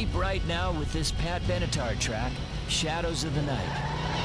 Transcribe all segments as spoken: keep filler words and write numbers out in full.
up right now with this Pat Benatar track, Shadows of the Night.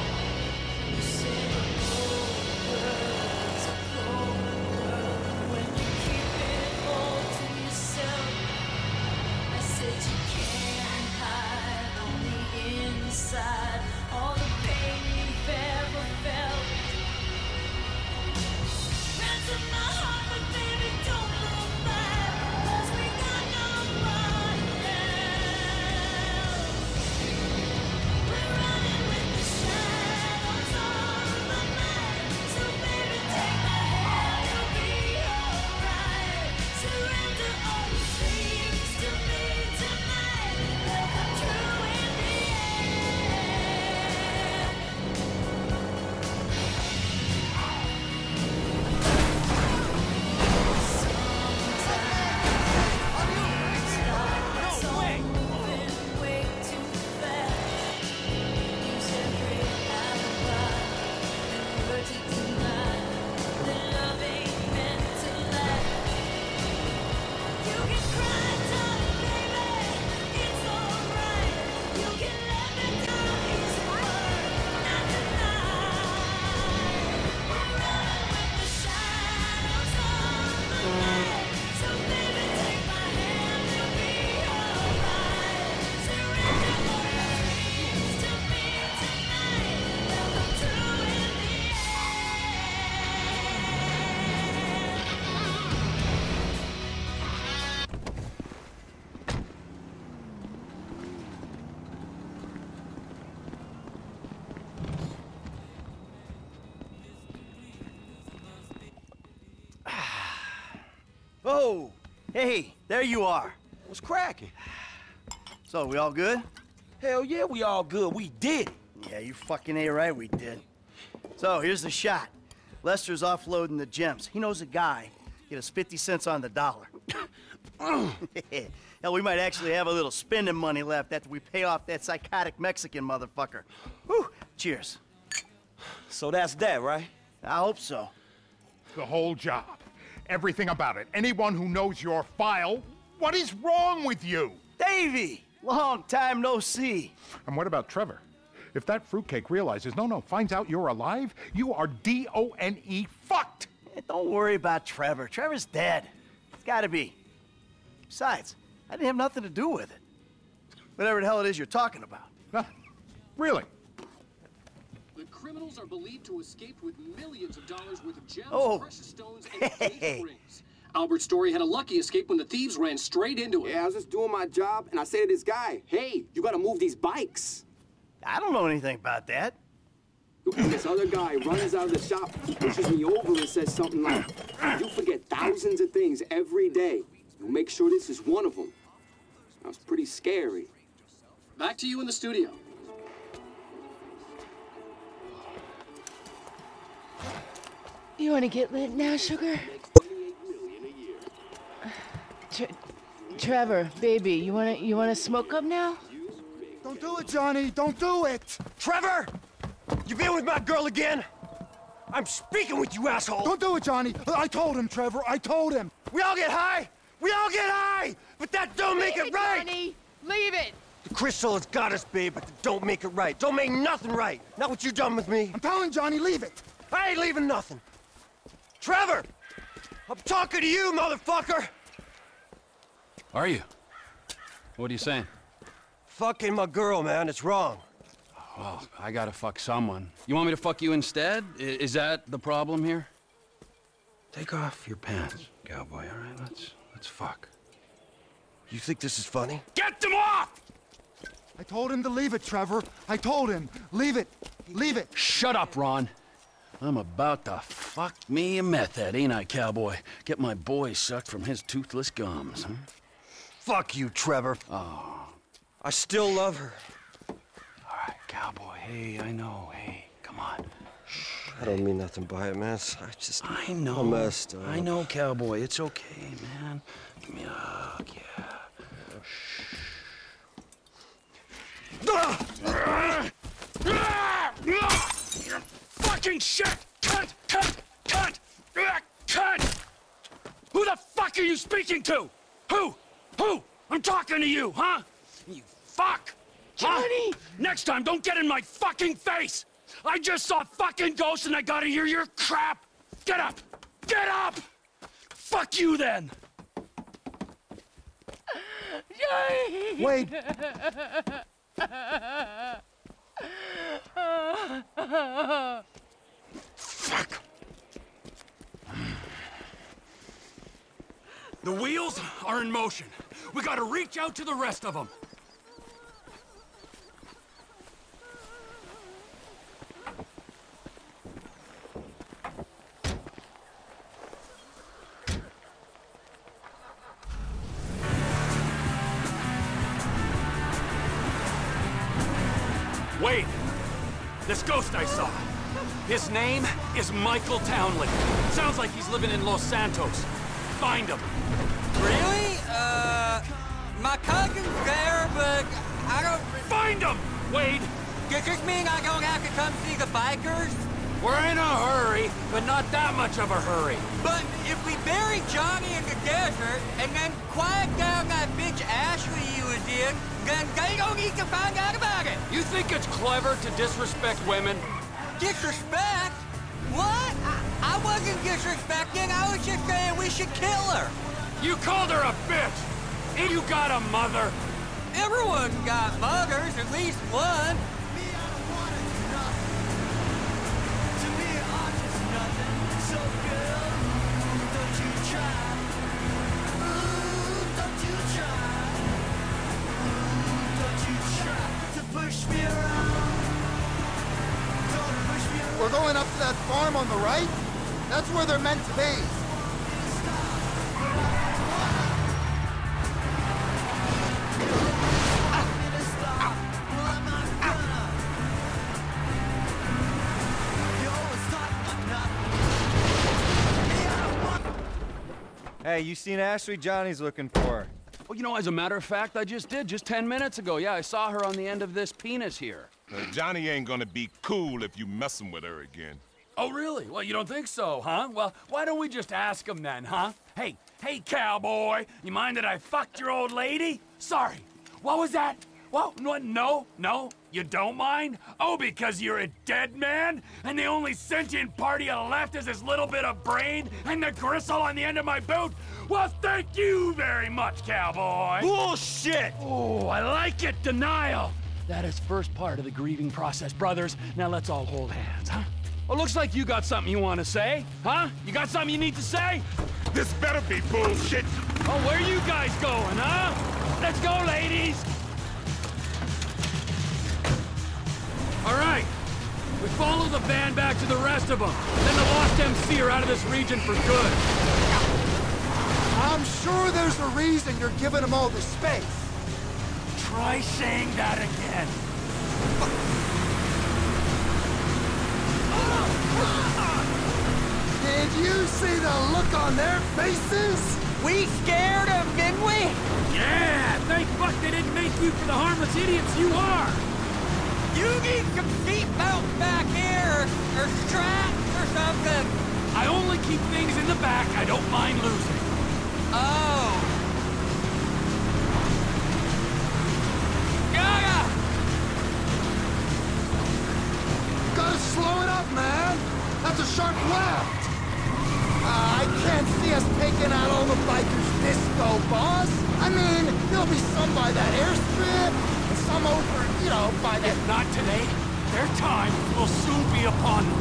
Oh, hey, there you are. What's cracking? So, we all good? Hell yeah, we all good. We did it. Yeah, you fucking ain't right, we did. So, here's the shot. Lester's offloading the gems. He knows a guy. Get us fifty cents on the dollar. Hell, we might actually have a little spending money left after we pay off that psychotic Mexican motherfucker. Whew, cheers. So that's that, right? I hope so. The whole job. Everything about it. Anyone who knows your file, what is wrong with you? Davey! Long time no see. And what about Trevor? If that fruitcake realizes, no, no, finds out you're alive, you are D O N E fucked! Hey, don't worry about Trevor. Trevor's dead. It's gotta be. Besides, I didn't have nothing to do with it. Whatever the hell it is you're talking about. Huh? Really? The criminals are believed to escape with millions of dollars worth of gems, Oh. precious stones, and engagement rings. Albert Story had a lucky escape when the thieves ran straight into him. Yeah, I was just doing my job, and I say to this guy, hey, you gotta move these bikes. I don't know anything about that. And this other guy runs out of the shop, pushes me over and says something like, you forget thousands of things every day. You'll make sure this is one of them. That was pretty scary. Back to you in the studio. You want to get lit now, sugar? Tre Trevor, baby, you wanna you wanna smoke up now? Don't do it, Johnny. Don't do it. Trevor! You been with my girl again? I'm speaking with you, asshole! Don't do it, Johnny. I told him, Trevor. I told him. We all get high! We all get high! But that don't make Leave it right! Johnny. Leave it! The crystal has got us, babe, but that don't make it right. Don't make nothing right. Not what you done with me. I'm telling Johnny, leave it. I ain't leaving nothing. Trevor! I'm talking to you, motherfucker! Are you? What are you saying? Fucking my girl, man. It's wrong. Well, I gotta fuck someone. You want me to fuck you instead? I is that the problem here? Take off your pants, cowboy, all right? Let's, let's fuck. You think this is funny? Get them off! I told him to leave it, Trevor. I told him. Leave it. Leave it. Shut up, Ron. I'm about to fuck me a meth head, ain't I, cowboy? Get my boy sucked from his toothless gums, huh? Fuck you, Trevor. Oh. I still love her. All right, cowboy. Hey, I know. Hey, come on. I don't mean nothing by it, man. I just... I know. I'm messed up. I know, cowboy. It's okay, man. Give me a hug, yeah. Fucking shit! Cut! Cut! Cut! Cut! Who the fuck are you speaking to? Who? Who? I'm talking to you, huh? You fuck? Johnny! Huh? Next time, don't get in my fucking face! I just saw fucking ghosts and I gotta hear your crap! Get up! Get up! Fuck you then! Johnny! Wait. Fuck! The wheels are in motion. We gotta reach out to the rest of them. Wait! This ghost I saw. His name is Michael Townley. Sounds like he's living in Los Santos. Find him. Really? Uh, my cousin's there, but I don't... Find him, Wade! Does this mean I don't have to come see the bikers? We're in a hurry, but not that much of a hurry. But if we bury Johnny in the desert and then quiet down that bitch Ashley you was in, then they don't need to find out about it. You think it's clever to disrespect women? Disrespect? What? I, I wasn't disrespecting. I was just saying we should kill her. You called her a bitch! And you got a mother! Everyone's got mothers, at least one. We're going up to that farm on the right? That's where they're meant to be. Hey, you seen Ashley? Johnny's looking for her. Well, you know, as a matter of fact, I just did, just ten minutes ago. Yeah, I saw her on the end of this penis here. Uh, Johnny ain't gonna be cool if you messing with her again. Oh, really? Well, you don't think so, huh? Well, why don't we just ask him then, huh? Hey, hey, cowboy, you mind that I fucked your old lady? Sorry, what was that? What? What? No, no, you don't mind? Oh, because you're a dead man? And the only sentient part you left is this little bit of brain and the gristle on the end of my boot? Well, thank you very much, cowboy. Bullshit! Oh, I like it, denial. That is first part of the grieving process, brothers. Now let's all hold hands, huh? Well, looks like you got something you want to say, huh? You got something you need to say? This better be bullshit. Oh, where you guys going, huh? Let's go, ladies! All right, we follow the van back to the rest of them. Then the lost M C are out of this region for good. I'm sure there's a reason you're giving them all this space. Try saying that again. Did you see the look on their faces? We scared them, didn't we? Yeah, thank fuck they didn't make you for the harmless idiots you are. You need some seatbelts back here, or straps or something. I only keep things in the back I don't mind losing. Oh. Gaga! Gotta slow it up, man. That's a sharp left. Uh, I can't see us taking out all the bikers this go, boss. I mean, there'll be some by that airstrip, and some over, you know, by that... If not today, their time will soon be upon them.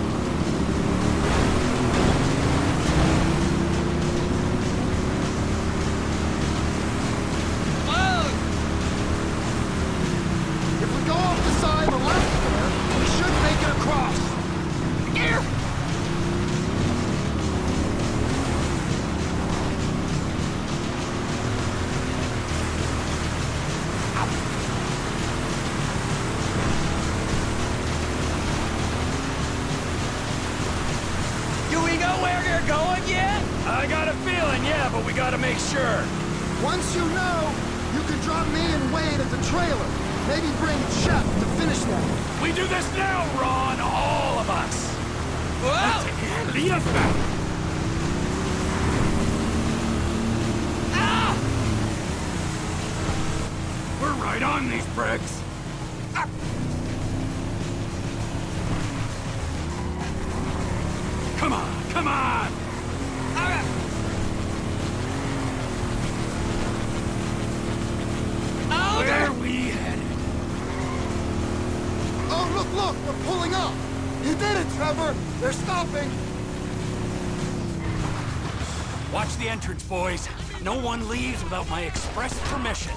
Whoa! If we go off the side of the left there, we should make it across. Here! Going yet? I got a feeling, yeah, but we gotta make sure. Once you know, you can drop me and Wade at the trailer. Maybe bring Shep to finish that. We do this now, Ron, all of us. Whoa! Lead us back. Ah! We're right on on, these pricks! Ah. Come on, come on! Ah. Oh, where are we headed? Oh, look, look! They're pulling up! You did it, Trevor! They're stopping! Watch the entrance, boys. No one leaves without my express permission.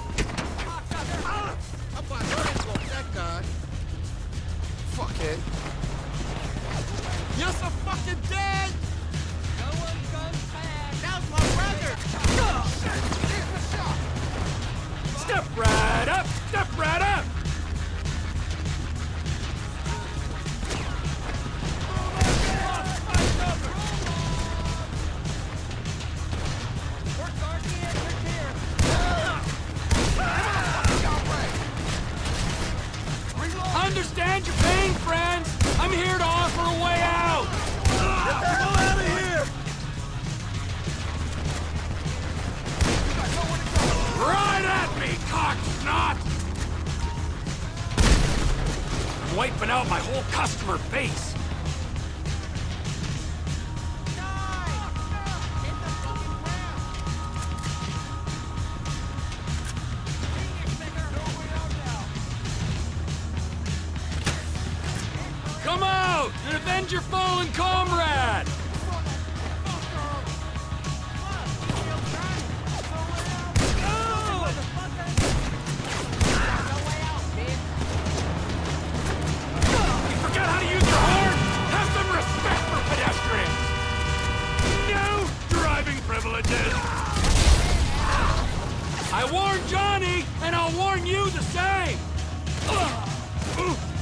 That guy. Fuck it. You're so fucking dead! No one comes back. That was my brother! Step right up! Step right up! Understand your pain, friends! I'm here to offer a way out! Get the hell out of here! Right at me, cock snot! I'm wiping out my whole customer base! Come out and avenge your fallen comrade! You forgot how to use your horn? Have some respect for pedestrians! No driving privileges! I warned Johnny, and I'll warn you the same! Ugh. Ooh.